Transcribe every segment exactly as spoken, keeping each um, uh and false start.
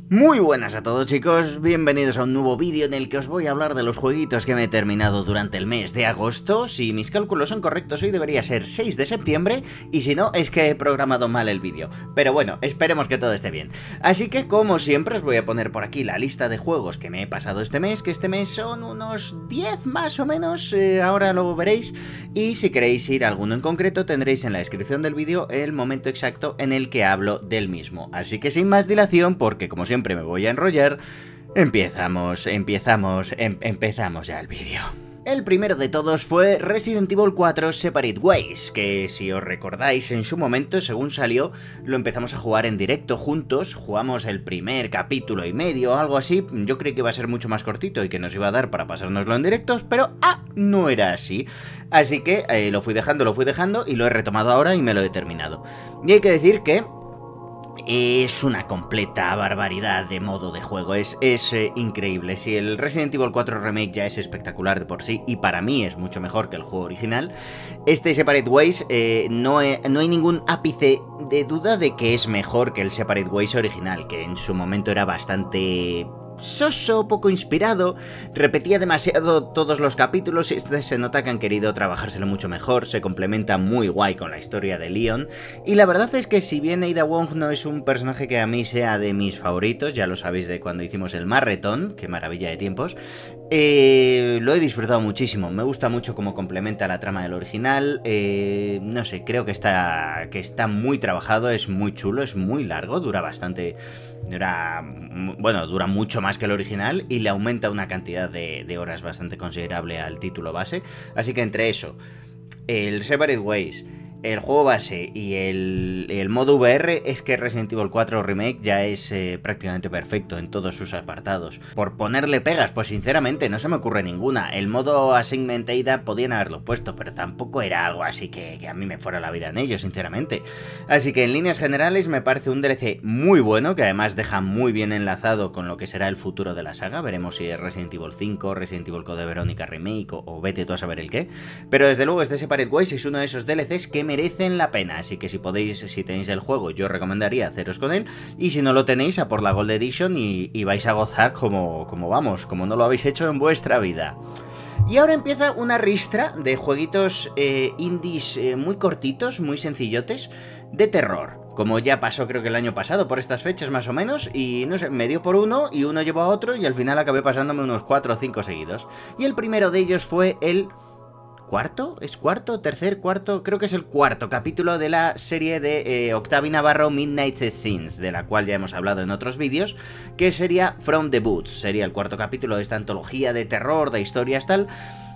Muy buenas a todos, chicos, bienvenidos a un nuevo vídeo en el que os voy a hablar de los jueguitos que me he terminado durante el mes de agosto. Si mis cálculos son correctos, hoy debería ser seis de septiembre, y si no, es que he programado mal el vídeo. Pero bueno, esperemos que todo esté bien. Así que, como siempre, os voy a poner por aquí la lista de juegos que me he pasado este mes, que este mes son unos diez más o menos, eh, ahora lo veréis. Y si queréis ir a alguno en concreto, tendréis en la descripción del vídeo el momento exacto en el que hablo del mismo. Así que sin más dilación, porque como siempre Siempre me voy a enrollar, empezamos, empezamos, em, empezamos ya el vídeo. El primero de todos fue Resident Evil cuatro Separate Ways, que si os recordáis en su momento, según salió, lo empezamos a jugar en directo juntos, jugamos el primer capítulo y medio, algo así. Yo creí que iba a ser mucho más cortito y que nos iba a dar para pasárnoslo en directos, pero ah, no era así. Así que eh, lo fui dejando, lo fui dejando y lo he retomado ahora y me lo he terminado. Y hay que decir que es una completa barbaridad de modo de juego, es, es eh, increíble. Si el Resident Evil cuatro Remake ya es espectacular de por sí, y para mí es mucho mejor que el juego original, este Separate Ways eh, no, he, no hay ningún ápice de duda de que es mejor que el Separate Ways original, que en su momento era bastante soso, poco inspirado, repetía demasiado todos los capítulos y este se nota que han querido trabajárselo mucho mejor, se complementa muy guay con la historia de Leon, y la verdad es que si bien Ada Wong no es un personaje que a mí sea de mis favoritos, ya lo sabéis de cuando hicimos el Marretón, qué maravilla de tiempos, eh, lo he disfrutado muchísimo, me gusta mucho cómo complementa la trama del original, eh, no sé, creo que está, que está muy trabajado, es muy chulo, es muy largo, dura bastante... Dura, bueno, dura mucho más que el original y le aumenta una cantidad de, de horas bastante considerable al título base. Así que entre eso, el Separate Ways, el juego base y el, el modo V R, es que Resident Evil cuatro Remake ya es eh, prácticamente perfecto en todos sus apartados. Por ponerle pegas, pues sinceramente no se me ocurre ninguna. El modo Assignment Ada podían haberlo puesto, pero tampoco era algo así que, que a mí me fuera la vida en ello, sinceramente. Así que en líneas generales me parece un D L C muy bueno, que además deja muy bien enlazado con lo que será el futuro de la saga. Veremos si es Resident Evil cinco, Resident Evil Code Verónica Remake o, o vete tú a saber el qué. Pero desde luego este Separate Ways es uno de esos D L Cs que me merecen la pena, así que si podéis, si tenéis el juego, yo recomendaría haceros con él, y si no lo tenéis, a por la Gold Edition y, y vais a gozar como, como vamos, como no lo habéis hecho en vuestra vida. Y ahora empieza una ristra de jueguitos eh, indies eh, muy cortitos, muy sencillotes, de terror. Como ya pasó creo que el año pasado, por estas fechas más o menos, y no sé, me dio por uno y uno llevó a otro y al final acabé pasándome unos cuatro o cinco seguidos. Y el primero de ellos fue el... ¿Cuarto? ¿Es cuarto? ¿Tercer? ¿Cuarto? Creo que es el cuarto capítulo de la serie de eh, Octavi Navarro Midnight Scenes, de la cual ya hemos hablado en otros vídeos, que sería From the Woods, sería el cuarto capítulo de esta antología de terror, de historias tal,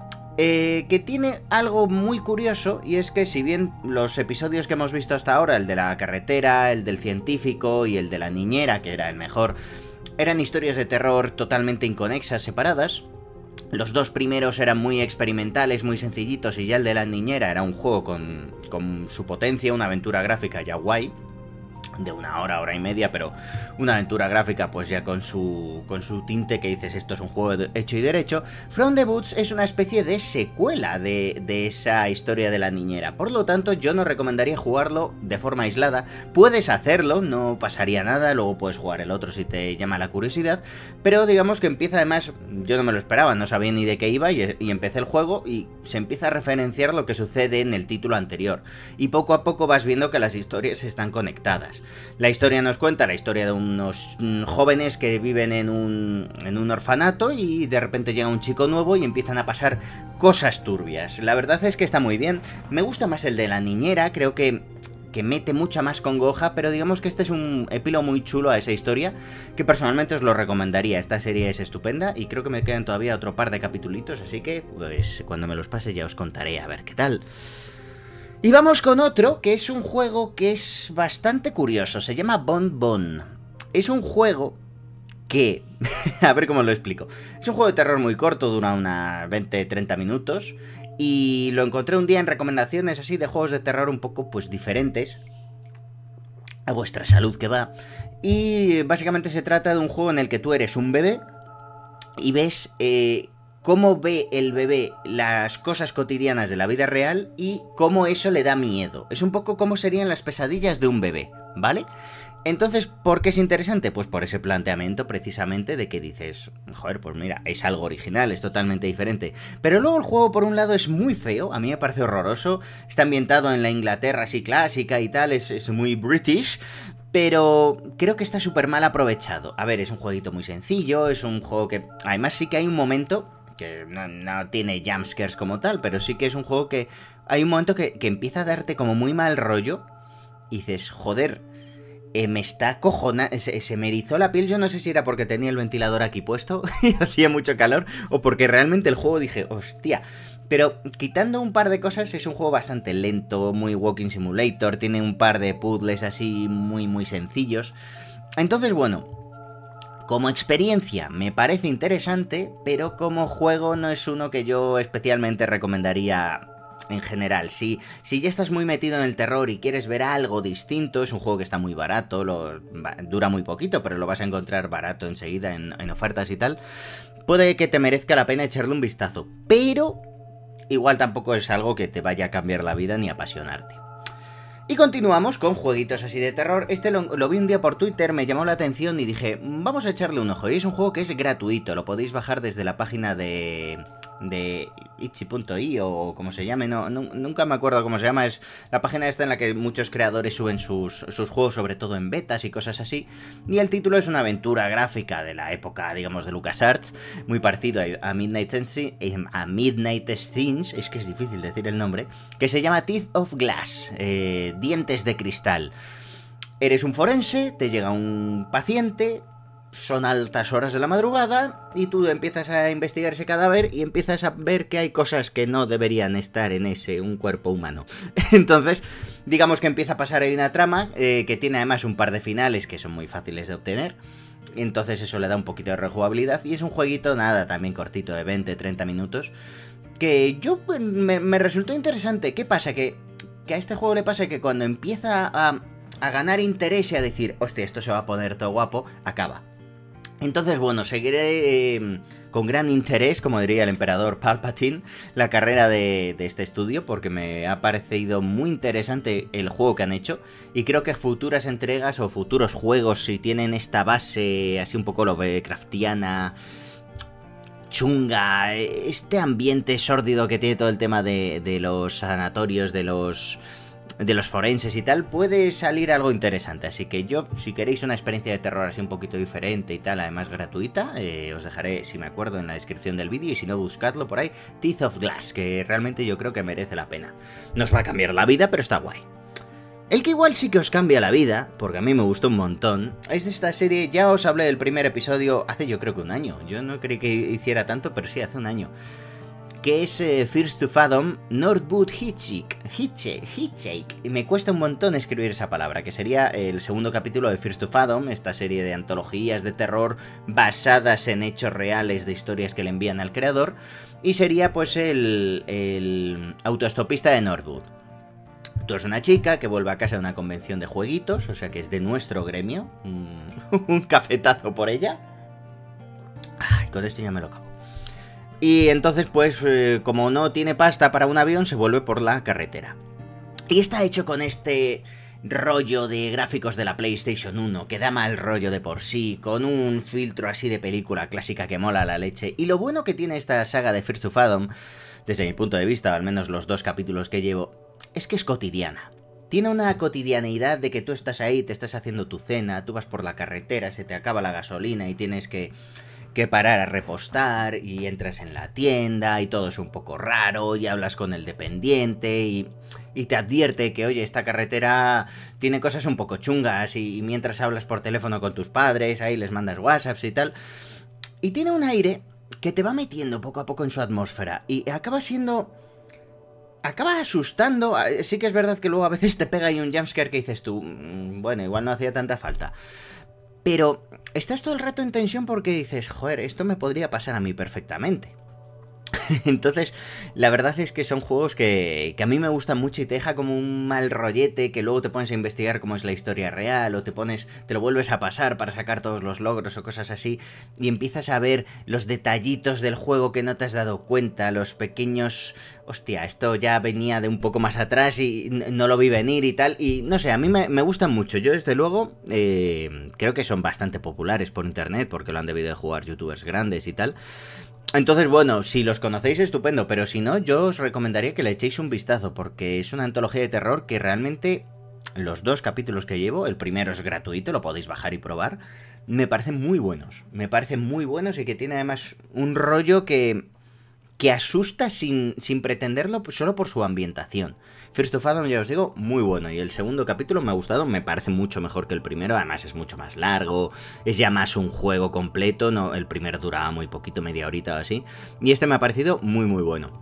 eh, que tiene algo muy curioso, y es que si bien los episodios que hemos visto hasta ahora, el de la carretera, el del científico y el de la niñera, que era el mejor, eran historias de terror totalmente inconexas, separadas. Los dos primeros eran muy experimentales, muy sencillitos, y ya el de la niñera era un juego con, con su potencia, una aventura gráfica ya guay, de una hora, hora y media, pero una aventura gráfica pues ya con su, con su tinte que dices, esto es un juego de hecho y derecho. From the Woods es una especie de secuela de, de esa historia de la niñera, por lo tanto yo no recomendaría jugarlo de forma aislada. Puedes hacerlo, no pasaría nada, luego puedes jugar el otro si te llama la curiosidad, pero digamos que empieza, además, yo no me lo esperaba, no sabía ni de qué iba, y, y empecé el juego y se empieza a referenciar lo que sucede en el título anterior, y poco a poco vas viendo que las historias están conectadas. La historia nos cuenta la historia de unos jóvenes que viven en un, en un orfanato y de repente llega un chico nuevo y empiezan a pasar cosas turbias. La verdad es que está muy bien. Me gusta más el de la niñera, creo que, que mete mucha más congoja, pero digamos que este es un epílogo muy chulo a esa historia, que personalmente os lo recomendaría. Esta serie es estupenda y creo que me quedan todavía otro par de capitulitos, así que pues cuando me los pase ya os contaré a ver qué tal. Y vamos con otro, que es un juego que es bastante curioso, se llama Bon Bon. Es un juego que... a ver cómo lo explico. Es un juego de terror muy corto, dura unas veinte a treinta minutos, y lo encontré un día en recomendaciones así de juegos de terror un poco pues diferentes, a vuestra salud que va. Y básicamente se trata de un juego en el que tú eres un bebé y ves... Eh, cómo ve el bebé las cosas cotidianas de la vida real y cómo eso le da miedo. Es un poco como serían las pesadillas de un bebé, ¿vale? Entonces, ¿por qué es interesante? Pues por ese planteamiento precisamente de que dices, joder, pues mira, es algo original, es totalmente diferente. Pero luego el juego por un lado es muy feo, a mí me parece horroroso, está ambientado en la Inglaterra así clásica y tal, es, es muy british, pero creo que está súper mal aprovechado. A ver, es un jueguito muy sencillo, es un juego que... Además sí que hay un momento, que no, no tiene jumpscares como tal, pero sí que es un juego que... Hay un momento que, que empieza a darte como muy mal rollo y dices, joder... Eh, me está cojonando, se, se me erizó la piel, yo no sé si era porque tenía el ventilador aquí puesto y hacía mucho calor o porque realmente el juego dije, hostia, pero quitando un par de cosas es un juego bastante lento, muy walking simulator, tiene un par de puzzles así muy muy sencillos, entonces bueno, como experiencia me parece interesante, pero como juego no es uno que yo especialmente recomendaría. En general, si, si ya estás muy metido en el terror y quieres ver algo distinto, es un juego que está muy barato, lo, dura muy poquito, pero lo vas a encontrar barato enseguida en, en ofertas y tal, puede que te merezca la pena echarle un vistazo, pero igual tampoco es algo que te vaya a cambiar la vida ni apasionarte. Y continuamos con jueguitos así de terror. Este lo, lo vi un día por Twitter, me llamó la atención y dije, vamos a echarle un ojo. Y es un juego que es gratuito, lo podéis bajar desde la página de... de itchy punto i o como se llame, no, no, nunca me acuerdo cómo se llama, es la página esta en la que muchos creadores suben sus, sus juegos, sobre todo en betas y cosas así, y el título es una aventura gráfica de la época, digamos, de LucasArts, muy parecido a Midnight Scenes, a Midnight Scenes, es que es difícil decir el nombre, que se llama Teeth of Glass, eh, dientes de cristal. Eres un forense, te llega un paciente, son altas horas de la madrugada y tú empiezas a investigar ese cadáver y empiezas a ver que hay cosas que no deberían estar en ese, un cuerpo humano. Entonces, digamos que empieza a pasar ahí una trama eh, que tiene además un par de finales que son muy fáciles de obtener. Entonces eso le da un poquito de rejugabilidad y es un jueguito, nada, también cortito de veinte a treinta minutos, que yo me, me resultó interesante. ¿Qué pasa? Que, que a este juego le pasa que cuando empieza a, a ganar interés y a decir, hostia, esto se va a poner todo guapo, acaba. Entonces, bueno, seguiré eh, con gran interés, como diría el emperador Palpatine, la carrera de, de este estudio, porque me ha parecido muy interesante el juego que han hecho, y creo que futuras entregas o futuros juegos, si tienen esta base así un poco Lovecraftiana, chunga, este ambiente sórdido que tiene todo el tema de, de los sanatorios, de los... de los forenses y tal, puede salir algo interesante. Así que yo, si queréis una experiencia de terror así un poquito diferente y tal, además gratuita, eh, os dejaré, si me acuerdo, en la descripción del vídeo, y si no, buscadlo por ahí, Teeth of Glass, que realmente yo creo que merece la pena. No os va a cambiar la vida, pero está guay. El que igual sí que os cambia la vida, porque a mí me gustó un montón, es de esta serie. Ya os hablé del primer episodio hace yo creo que un año. Yo no creí que hiciera tanto, pero sí, hace un año. Que es eh, First to Fathom Northwood Hitchhiker, Hitchhiker, y me cuesta un montón escribir esa palabra, que sería el segundo capítulo de First to Fathom, esta serie de antologías de terror basadas en hechos reales de historias que le envían al creador, y sería pues el, el autoestopista de Northwood. Tú eres una chica que vuelve a casa de una convención de jueguitos, o sea que es de nuestro gremio, un, un cafetazo por ella. Ay, con esto ya me lo acabo. Y entonces, pues, eh, como no tiene pasta para un avión, se vuelve por la carretera. Y está hecho con este rollo de gráficos de la PlayStation uno, que da mal rollo de por sí, con un filtro así de película clásica que mola la leche. Y lo bueno que tiene esta saga de First to Fathom, desde mi punto de vista, al menos los dos capítulos que llevo, es que es cotidiana. Tiene una cotidianeidad de que tú estás ahí, te estás haciendo tu cena, tú vas por la carretera, se te acaba la gasolina y tienes que... que parar a repostar, y entras en la tienda y todo es un poco raro y hablas con el dependiente y, y te advierte que, oye, esta carretera tiene cosas un poco chungas, y, y mientras hablas por teléfono con tus padres, ahí les mandas whatsapps y tal, y tiene un aire que te va metiendo poco a poco en su atmósfera y acaba siendo... acaba asustando. Sí que es verdad que luego a veces te pega ahí un jumpscare que dices tú, bueno, igual no hacía tanta falta. Pero estás todo el rato en tensión porque dices, joder, esto me podría pasar a mí perfectamente. Entonces, la verdad es que son juegos que, que a mí me gustan mucho y te deja como un mal rollete, que luego te pones a investigar cómo es la historia real, o te pones, te lo vuelves a pasar para sacar todos los logros o cosas así, y empiezas a ver los detallitos del juego que no te has dado cuenta, los pequeños hostia, esto ya venía de un poco más atrás y no lo vi venir y tal. Y no sé, a mí me, me gustan mucho. Yo, desde luego, eh, creo que son bastante populares por internet porque lo han debido de jugar youtubers grandes y tal. Entonces, bueno, si los conocéis, estupendo, pero si no, yo os recomendaría que le echéis un vistazo, porque es una antología de terror que realmente los dos capítulos que llevo, el primero es gratuito, lo podéis bajar y probar, me parecen muy buenos, me parecen muy buenos y que tiene además un rollo que, que asusta sin, sin pretenderlo solo por su ambientación. First of Adam, ya os digo, muy bueno. Y el segundo capítulo me ha gustado, me parece mucho mejor que el primero. Además es mucho más largo, es ya más un juego completo. No, el primero duraba muy poquito, media horita o así. Y este me ha parecido muy muy bueno.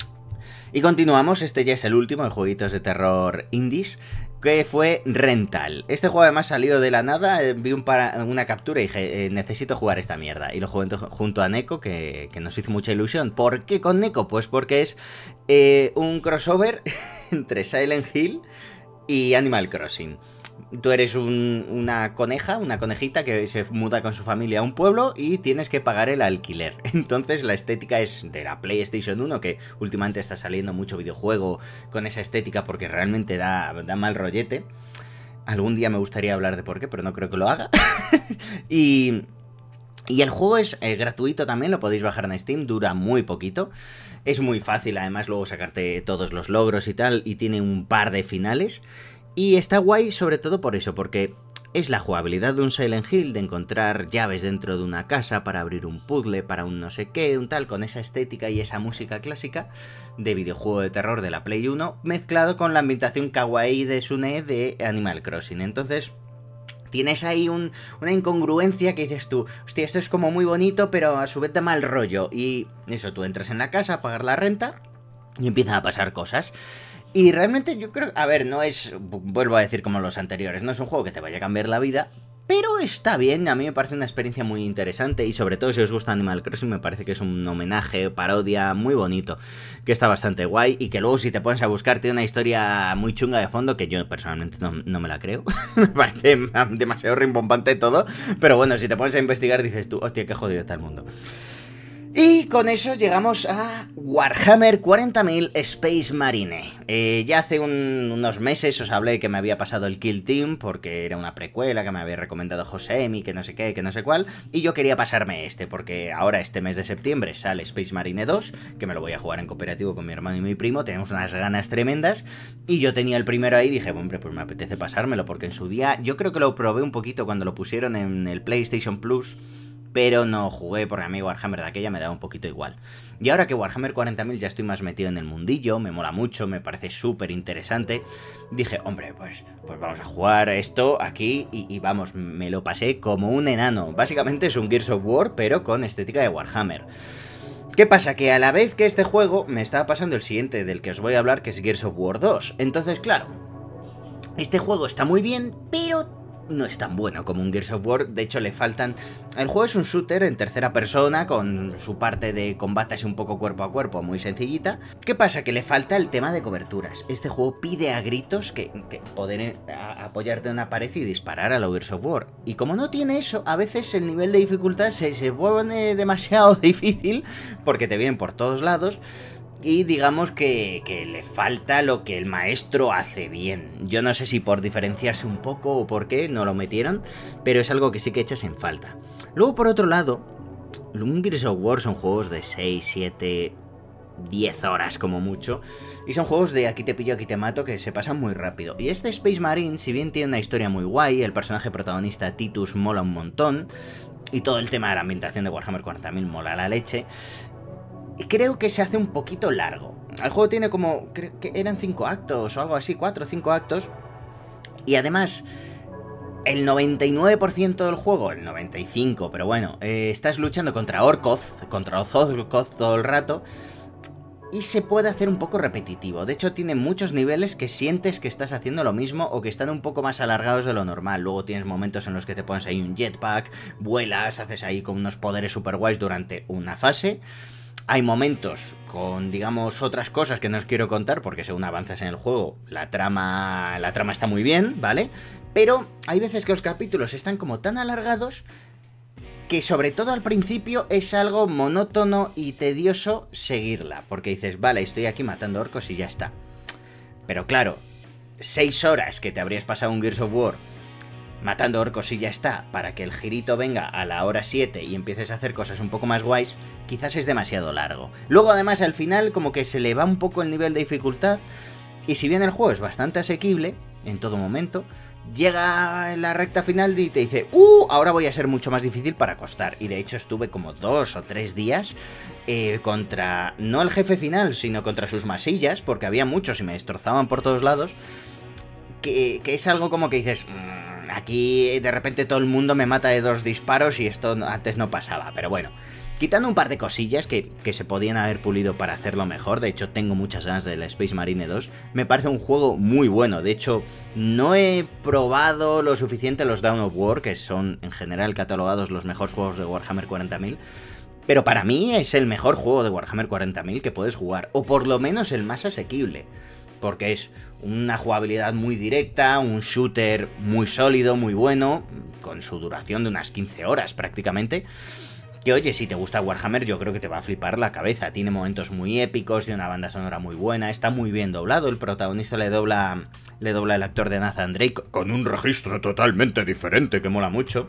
Y continuamos, este ya es el último de jueguitos de terror indies, que fue Rental. Este juego además salió de la nada, eh, vi un para, una captura y dije, eh, necesito jugar esta mierda. Y lo jugué junto a Neko, que, que nos hizo mucha ilusión. ¿Por qué con Neko? Pues porque es eh, un crossover entre Silent Hill y Animal Crossing. Tú eres un, una coneja, una conejita que se muda con su familia a un pueblo y tienes que pagar el alquiler. Entonces la estética es de la PlayStation uno, que últimamente está saliendo mucho videojuego con esa estética porque realmente da, da mal rollete. Algún día me gustaría hablar de por qué, pero no creo que lo haga. y... Y el juego es eh, gratuito también, lo podéis bajar en Steam, dura muy poquito. Es muy fácil además luego sacarte todos los logros y tal, y tiene un par de finales. Y está guay sobre todo por eso, porque es la jugabilidad de un Silent Hill, de encontrar llaves dentro de una casa para abrir un puzzle, para un no sé qué, un tal, con esa estética y esa música clásica de videojuego de terror de la Play uno, mezclado con la ambientación kawaii de Sune de Animal Crossing. Entonces tienes ahí un, una incongruencia que dices tú, hostia, esto es como muy bonito, pero a su vez da mal rollo. Y eso, tú entras en la casa a pagar la renta y empiezan a pasar cosas. Y realmente yo creo, a ver, no es, vuelvo a decir como los anteriores, no es un juego que te vaya a cambiar la vida, pero está bien, a mí me parece una experiencia muy interesante y sobre todo si os gusta Animal Crossing me parece que es un homenaje, parodia muy bonito, que está bastante guay y que luego si te pones a buscar tiene una historia muy chunga de fondo que yo personalmente no, no me la creo, me parece demasiado rimbombante todo, pero bueno, si te pones a investigar dices tú, hostia, qué jodido está el mundo. Y con eso llegamos a Warhammer cuarenta mil Space Marine. Eh, ya hace un, unos meses os hablé que me había pasado el Kill Team porque era una precuela que me había recomendado Josemi, que no sé qué, que no sé cuál. Y yo quería pasarme este porque ahora este mes de septiembre sale Space Marine dos, que me lo voy a jugar en cooperativo con mi hermano y mi primo. Tenemos unas ganas tremendas. Y yo tenía el primero ahí y dije, hombre, pues me apetece pasármelo porque en su día yo creo que lo probé un poquito cuando lo pusieron en el PlayStation Plus, pero no jugué porque a mí Warhammer de aquella me daba un poquito igual. Y ahora que Warhammer cuarenta mil ya estoy más metido en el mundillo, me mola mucho, me parece súper interesante, dije, hombre, pues, pues vamos a jugar esto aquí y, y vamos, me lo pasé como un enano. Básicamente es un Gears of War, pero con estética de Warhammer. ¿Qué pasa? Que a la vez que este juego me estaba pasando el siguiente del que os voy a hablar, que es Gears of War dos. Entonces, claro, este juego está muy bien, pero no es tan bueno como un Gears of War. De hecho, le faltan... El juego es un shooter en tercera persona, con su parte de combate así un poco cuerpo a cuerpo, muy sencillita. ¿Qué pasa? Que le falta el tema de coberturas. Este juego pide a gritos que, que poder a, apoyarte en una pared y disparar a lo Gears of War. Y como no tiene eso, a veces el nivel de dificultad se, se pone demasiado difícil, porque te vienen por todos lados. Y digamos que, que le falta lo que el maestro hace bien. Yo no sé si por diferenciarse un poco o por qué no lo metieron, pero es algo que sí que echas en falta. Luego, por otro lado, un Gears of War son juegos de seis, siete, diez horas como mucho. Y son juegos de aquí te pillo, aquí te mato, que se pasan muy rápido. Y este Space Marine, si bien tiene una historia muy guay, el personaje protagonista Titus mola un montón, y todo el tema de la ambientación de Warhammer cuarenta mil mola la leche, creo que se hace un poquito largo. El juego tiene como... creo que eran cinco actos o algo así, cuatro o cinco actos. Y además, el noventa y nueve por ciento del juego, el noventa y cinco por ciento, pero bueno, eh, estás luchando contra Orkoth, contra Ozorkoth todo el rato. Y se puede hacer un poco repetitivo. De hecho, tiene muchos niveles que sientes que estás haciendo lo mismo o que están un poco más alargados de lo normal. Luego tienes momentos en los que te pones ahí un jetpack, vuelas, haces ahí con unos poderes super guays durante una fase. Hay momentos con, digamos, otras cosas que no os quiero contar porque según avanzas en el juego, la trama, la trama está muy bien, ¿vale? Pero hay veces que los capítulos están como tan alargados que sobre todo al principio es algo monótono y tedioso seguirla, porque dices, vale, estoy aquí matando orcos y ya está. Pero claro, seis horas que te habrías pasado un Gears of War matando orcos y ya está, para que el girito venga a la hora siete y empieces a hacer cosas un poco más guays, quizás es demasiado largo. Luego además al final como que se le va un poco el nivel de dificultad, y si bien el juego es bastante asequible en todo momento, llega en la recta final y te dice, ¡uh! Ahora voy a ser mucho más difícil para acostar. Y de hecho estuve como dos o tres días eh, contra, no el jefe final, sino contra sus masillas, porque había muchos y me destrozaban por todos lados, que, que es algo como que dices, mmm, aquí de repente todo el mundo me mata de dos disparos y esto antes no pasaba, pero bueno. Quitando un par de cosillas que, que se podían haber pulido para hacerlo mejor, de hecho tengo muchas ganas del Space Marine dos, me parece un juego muy bueno. De hecho, no he probado lo suficiente los Dawn of War, que son en general catalogados los mejores juegos de Warhammer cuarenta mil, pero para mí es el mejor juego de Warhammer cuarenta mil que puedes jugar, o por lo menos el más asequible, porque es una jugabilidad muy directa, un shooter muy sólido, muy bueno, con su duración de unas quince horas prácticamente. Que oye, si te gusta Warhammer yo creo que te va a flipar la cabeza. Tiene momentos muy épicos, de una banda sonora muy buena, está muy bien doblado. El protagonista le dobla, le dobla el actor de Nathan Drake, con un registro totalmente diferente que mola mucho.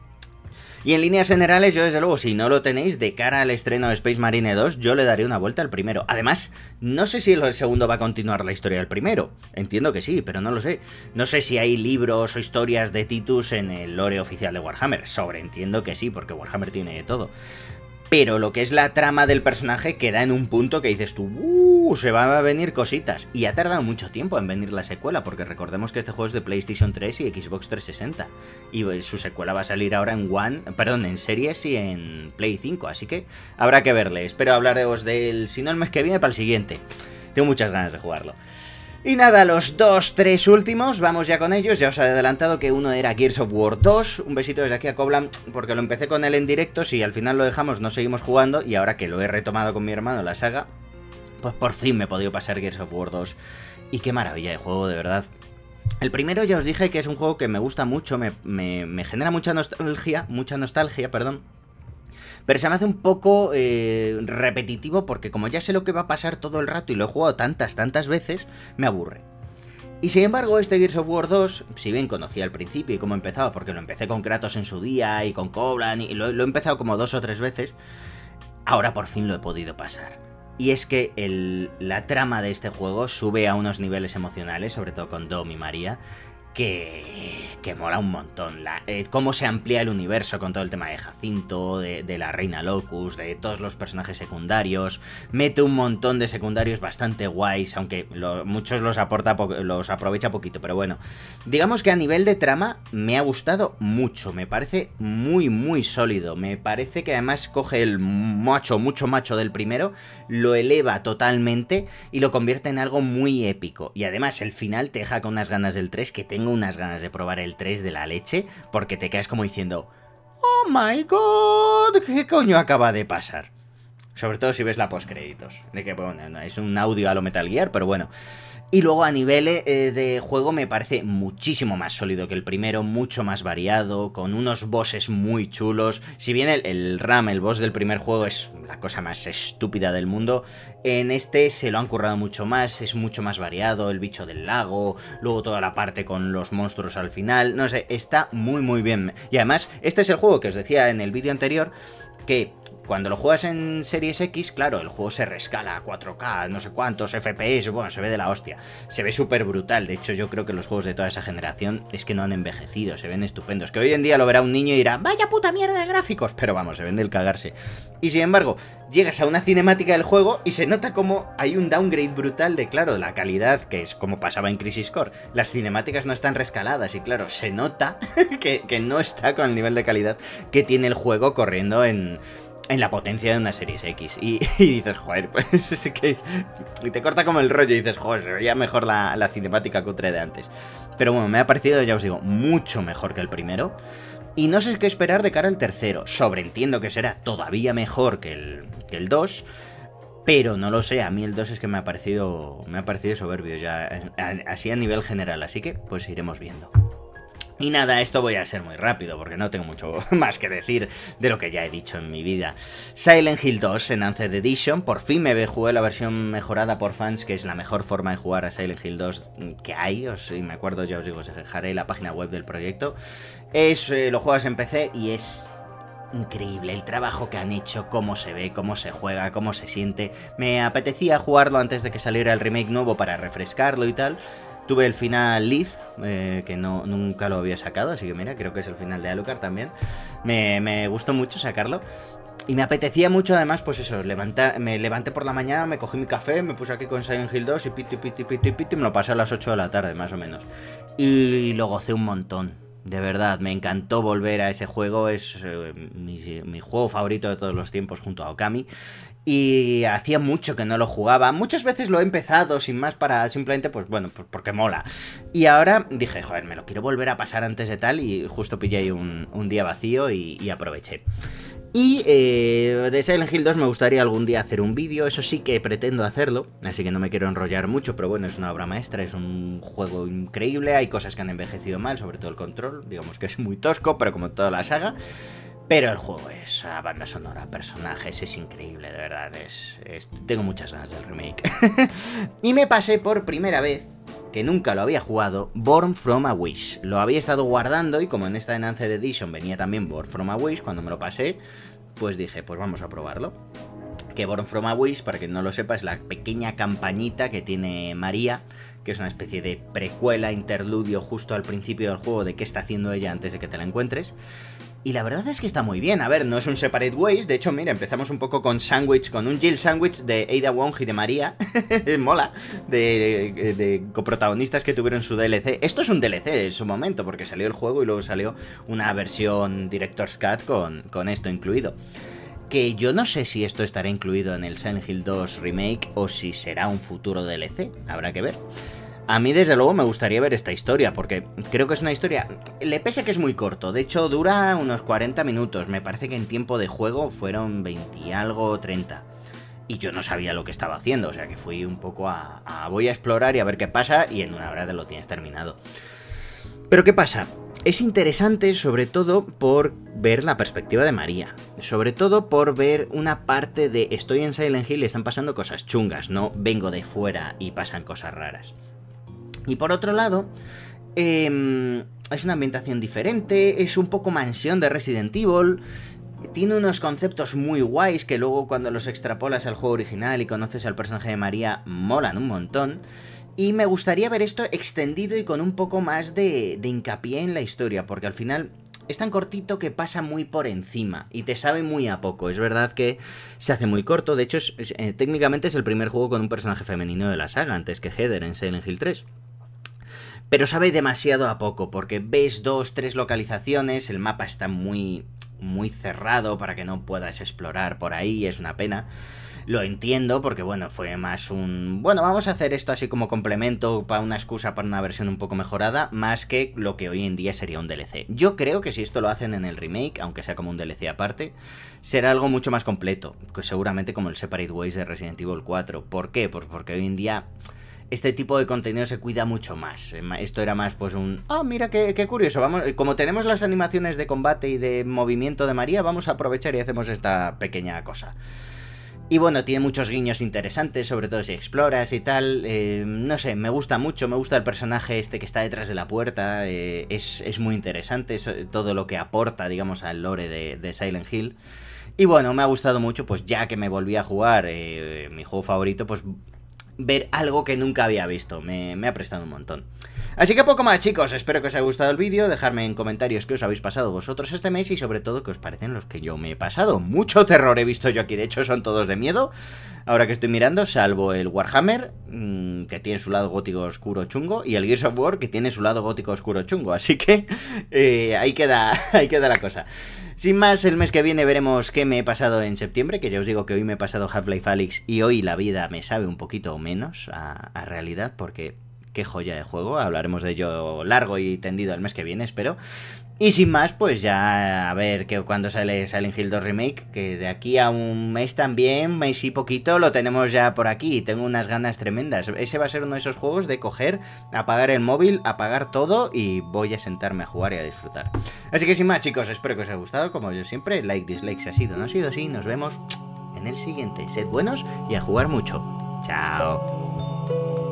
Y en líneas generales, yo desde luego, si no lo tenéis, de cara al estreno de Space Marine dos, yo le daré una vuelta al primero. Además, no sé si el segundo va a continuar la historia del primero. Entiendo que sí, pero no lo sé. No sé si hay libros o historias de Titus en el lore oficial de Warhammer. Sobreentiendo que sí, porque Warhammer tiene de todo. Pero lo que es la trama del personaje queda en un punto que dices tú, uh, se van a venir cositas. Y ha tardado mucho tiempo en venir la secuela, porque recordemos que este juego es de PlayStation tres y Xbox trescientos sesenta. Y su secuela va a salir ahora en One, perdón, en Series y en Play cinco, así que habrá que verle. Espero hablaros del, si no el mes que viene, para el siguiente. Tengo muchas ganas de jugarlo. Y nada, los dos, tres últimos, vamos ya con ellos. Ya os he adelantado que uno era Gears of War dos. Un besito desde aquí a Coblan, porque lo empecé con él en directo. Si al final lo dejamos, no seguimos jugando. Y ahora que lo he retomado con mi hermano, la saga, pues por fin me he podido pasar Gears of War dos. Y qué maravilla de juego, de verdad. El primero ya os dije que es un juego que me gusta mucho, me, me, me genera mucha nostalgia, mucha nostalgia, perdón. Pero se me hace un poco eh, repetitivo porque como ya sé lo que va a pasar todo el rato y lo he jugado tantas, tantas veces, me aburre. Y sin embargo, este Gears of War dos, si bien conocía al principio y cómo empezaba, porque lo empecé con Kratos en su día y con Coblan, y lo, lo he empezado como dos o tres veces, ahora por fin lo he podido pasar. Y es que el, la trama de este juego sube a unos niveles emocionales, sobre todo con Dom y María, que, que mola un montón. La, eh, cómo se amplía el universo con todo el tema de Jacinto, de, de la Reina Locus, de todos los personajes secundarios. Mete un montón de secundarios bastante guays, aunque lo, muchos los, aporta los aprovecha poquito, pero bueno. Digamos que a nivel de trama me ha gustado mucho, me parece muy muy sólido. Me parece que además coge el macho, mucho macho del primero, lo eleva totalmente y lo convierte en algo muy épico. Y además el final te deja con unas ganas del tres, que tengo unas ganas de probar el tres de la leche, porque te quedas como diciendo, oh my god, ¿qué coño acaba de pasar? Sobre todo si ves la postcréditos, de que bueno, es un audio a lo Metal Gear, pero bueno. Y luego a nivel eh, de juego me parece muchísimo más sólido que el primero, mucho más variado, con unos bosses muy chulos. Si bien el, el Ram, el boss del primer juego, es la cosa más estúpida del mundo, en este se lo han currado mucho más, es mucho más variado, el bicho del lago, luego toda la parte con los monstruos al final, no sé, está muy muy bien. Y además, este es el juego que os decía en el vídeo anterior, que cuando lo juegas en Series X, claro, el juego se rescala a cuatro K, no sé cuántos F P S, bueno, se ve de la hostia. Se ve súper brutal, de hecho yo creo que los juegos de toda esa generación es que no han envejecido, se ven estupendos. Que hoy en día lo verá un niño y dirá, vaya puta mierda de gráficos, pero vamos, se ven del cagarse. Y sin embargo, llegas a una cinemática del juego y se nota como hay un downgrade brutal de, claro, la calidad, que es como pasaba en Crisis Core. Las cinemáticas no están rescaladas y claro, se nota que, que no está con el nivel de calidad que tiene el juego corriendo en... en la potencia de una Series X. Y, y dices, joder, pues es que... Y te corta como el rollo y dices, joder, se veía mejor la, la cinemática cutre de antes. Pero bueno, me ha parecido, ya os digo, mucho mejor que el primero. Y no sé qué esperar de cara al tercero. Sobreentiendo que será todavía mejor que el, que el dos. Pero no lo sé, a mí el dos es que me ha parecido, me ha parecido soberbio ya, así a nivel general. Así que, pues iremos viendo. Y nada, esto voy a ser muy rápido porque no tengo mucho más que decir de lo que ya he dicho en mi vida. Silent Hill dos Enhanced Edition, por fin me jugué la versión mejorada por fans, que es la mejor forma de jugar a Silent Hill dos que hay, os, si me acuerdo ya os digo, os dejaré la página web del proyecto. Es, eh, lo juegas en P C y es increíble el trabajo que han hecho, cómo se ve, cómo se juega, cómo se siente. Me apetecía jugarlo antes de que saliera el remake nuevo para refrescarlo y tal. Tuve el final Leaf, eh, que no, nunca lo había sacado, así que mira, creo que es el final de Alucard también. Me, me gustó mucho sacarlo. Y me apetecía mucho además, pues eso, levantar, me levanté por la mañana, me cogí mi café, me puse aquí con Silent Hill dos y piti, piti, piti, piti, y me lo pasé a las ocho de la tarde, más o menos. Y lo gocé un montón. De verdad, me encantó volver a ese juego, es eh, mi, mi juego favorito de todos los tiempos junto a Okami. Y hacía mucho que no lo jugaba. Muchas veces lo he empezado sin más para simplemente, pues bueno, pues porque mola. Y ahora dije, joder, me lo quiero volver a pasar antes de tal. Y justo pillé ahí un, un día vacío y, y aproveché. Y eh, de Silent Hill dos me gustaría algún día hacer un vídeo. Eso sí que pretendo hacerlo, así que no me quiero enrollar mucho. Pero bueno, es una obra maestra, es un juego increíble. Hay cosas que han envejecido mal, sobre todo el control. Digamos que es muy tosco, pero como toda la saga. Pero el juego es a banda sonora, personajes, es increíble, de verdad, es, es tengo muchas ganas del remake. Y me pasé por primera vez, que nunca lo había jugado, Born From a Wish. Lo había estado guardando y como en esta Enhanced Edition venía también Born From a Wish, cuando me lo pasé, pues dije, pues vamos a probarlo. Que Born From a Wish, para quien no lo sepa, es la pequeña campañita que tiene María, que es una especie de precuela, interludio justo al principio del juego de qué está haciendo ella antes de que te la encuentres. Y la verdad es que está muy bien. A ver, no es un Separate Ways. De hecho, mira, empezamos un poco con Sandwich, con un Jill Sandwich de Ada Wong y de María. Mola. De, de, de coprotagonistas que tuvieron su D L C. Esto es un D L C en su momento, porque salió el juego y luego salió una versión Director's Cut con, con esto incluido. Que yo no sé si esto estará incluido en el Silent Hill dos Remake o si será un futuro D L C. Habrá que ver. A mí desde luego me gustaría ver esta historia, porque creo que es una historia... Le pese que es muy corto, de hecho dura unos cuarenta minutos, me parece que en tiempo de juego fueron veinte y algo, treinta. Y yo no sabía lo que estaba haciendo, o sea que fui un poco a, a... voy a explorar y a ver qué pasa, y en una hora te lo tienes terminado. Pero ¿qué pasa? Es interesante sobre todo por ver la perspectiva de María, sobre todo por ver una parte de estoy en Silent Hill y están pasando cosas chungas, no vengo de fuera y pasan cosas raras. Y por otro lado, eh, es una ambientación diferente, es un poco mansión de Resident Evil, tiene unos conceptos muy guays que luego cuando los extrapolas al juego original y conoces al personaje de María, molan un montón. Y me gustaría ver esto extendido y con un poco más de, de hincapié en la historia, porque al final... es tan cortito que pasa muy por encima y te sabe muy a poco. Es verdad que se hace muy corto, de hecho es, es, eh, técnicamente es el primer juego con un personaje femenino de la saga, antes que Heather en Silent Hill tres. Pero sabe demasiado a poco, porque ves dos, tres localizaciones, el mapa está muy, muy cerrado para que no puedas explorar por ahí, es una pena. Lo entiendo, porque bueno, fue más un... bueno, vamos a hacer esto así como complemento, para una excusa para una versión un poco mejorada, más que lo que hoy en día sería un D L C. Yo creo que si esto lo hacen en el remake, aunque sea como un D L C aparte, será algo mucho más completo, pues seguramente como el Separate Ways de Resident Evil cuatro. ¿Por qué? Pues porque hoy en día... este tipo de contenido se cuida mucho más. Esto era más pues un... ah, oh, mira qué, qué curioso. Vamos, como tenemos las animaciones de combate y de movimiento de María, vamos a aprovechar y hacemos esta pequeña cosa. Y bueno, tiene muchos guiños interesantes, sobre todo si exploras y tal. Eh, no sé, me gusta mucho, me gusta el personaje este que está detrás de la puerta. Eh, es, es muy interesante eso, todo lo que aporta, digamos, al lore de, de Silent Hill. Y bueno, me ha gustado mucho, pues ya que me volví a jugar eh, mi juego favorito, pues... ver algo que nunca había visto, me, me ha prestado un montón. Así que poco más, chicos, espero que os haya gustado el vídeo, dejadme en comentarios qué os habéis pasado vosotros este mes y sobre todo qué os parecen los que yo me he pasado. Mucho terror he visto yo aquí, de hecho son todos de miedo, ahora que estoy mirando, salvo el Warhammer, mmm, que tiene su lado gótico oscuro chungo, y el Gears of War, que tiene su lado gótico oscuro chungo, así que eh, ahí, queda, ahí queda la cosa. Sin más, el mes que viene veremos qué me he pasado en septiembre, que ya os digo que hoy me he pasado Half-Life Alyx y hoy la vida me sabe un poquito menos a, a realidad, porque qué joya de juego, hablaremos de ello largo y tendido el mes que viene, espero. Y sin más, pues ya a ver que cuando sale Silent Hill dos Remake, que de aquí a un mes también, mes y poquito, lo tenemos ya por aquí. Tengo unas ganas tremendas. Ese va a ser uno de esos juegos de coger, apagar el móvil, apagar todo y voy a sentarme a jugar y a disfrutar. Así que sin más, chicos, espero que os haya gustado. Como yo siempre, like, dislike si ha sido o no ha sido así. Nos vemos en el siguiente. Sed buenos y a jugar mucho. Chao.